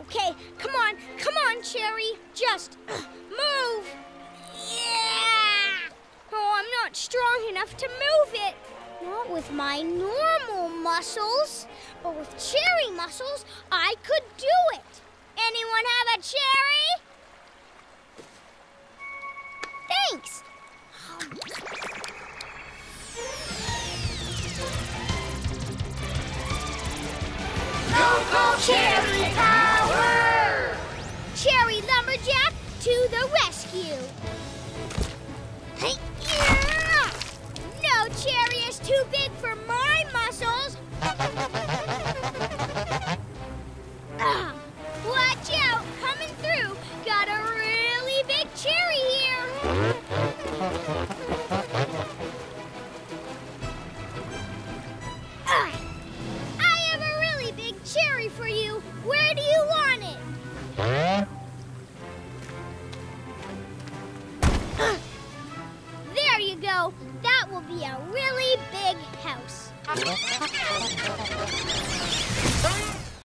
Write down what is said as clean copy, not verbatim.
Okay, come on, Cherry. Just move. Yeah! Oh, I'm not strong enough to move it. Not with my normal muscles, but with cherry muscles, I could do it. Anyone have a cherry? Thanks. Go, Cherry Power! Cherry Lumberjack to the rescue. Hey, yeah! No cherry is too big for my muscles. Watch out, coming through. Got a really big cherry here. I have a really big cherry for you. Where do you want it? There you go. That will be a really big house.